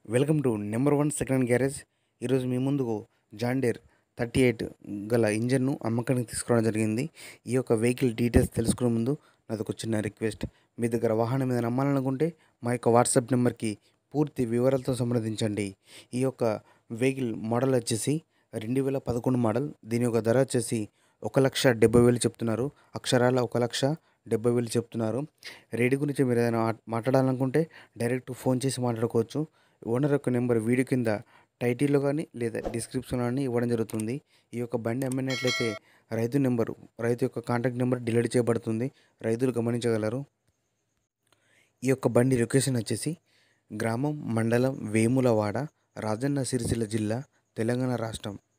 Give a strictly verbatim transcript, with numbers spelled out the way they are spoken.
Welcome to number one second hand garage. ఈరోజు మీ ముందుకు జాన్ డీర్ థర్టీ ఎయిట్ గల ఇంజన్ను అమ్మకానికి తీసుకురావడం జరిగింది. ఈ యొక్క వెహికల్ డీటెయిల్స్ తెలుసుకునే ముందు నాది ఒక చిన్న రిక్వెస్ట్. మీ దగ్గర వాహనం మీద నమ్మాలనుకుంటే మా యొక్క వాట్సాప్ నెంబర్కి పూర్తి వివరాలతో సంప్రదించండి. ఈ యొక్క వెహికల్ మోడల్ వచ్చేసి రెండు వేల పదకొండు మోడల్. దీని యొక్క ధర వచ్చేసి ఒక లక్ష డెబ్బై వేలు చెప్తున్నారు. అక్షరాల ఒక లక్ష డెబ్బై వేలు చెప్తున్నారు. రేటు గురించి మీరు ఏదైనా మాట్లాడాలనుకుంటే డైరెక్ట్ ఫోన్ చేసి మాట్లాడుకోవచ్చు. ఓనర్ యొక్క నెంబర్ వీడియో కింద టైటిల్లో కానీ లేదా డిస్క్రిప్షన్లో కానీ ఇవ్వడం జరుగుతుంది. ఈ యొక్క బండి అమ్మినట్లయితే రైతు నెంబరు రైతు యొక్క కాంటాక్ట్ నెంబర్ డిలీట్ చేయబడుతుంది. రైతులు గమనించగలరు. ఈ యొక్క బండి లొకేషన్ వచ్చేసి గ్రామం మండలం వేములవాడ, రాజన్న సిరిసిల్ల జిల్లా, తెలంగాణ రాష్ట్రం.